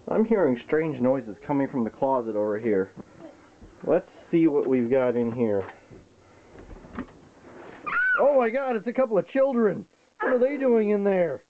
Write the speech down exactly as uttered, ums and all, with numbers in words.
I'm hearing strange noises coming from the closet over here. Let's see what we've got in here. Oh my God, it's a couple of children. What are they doing in there?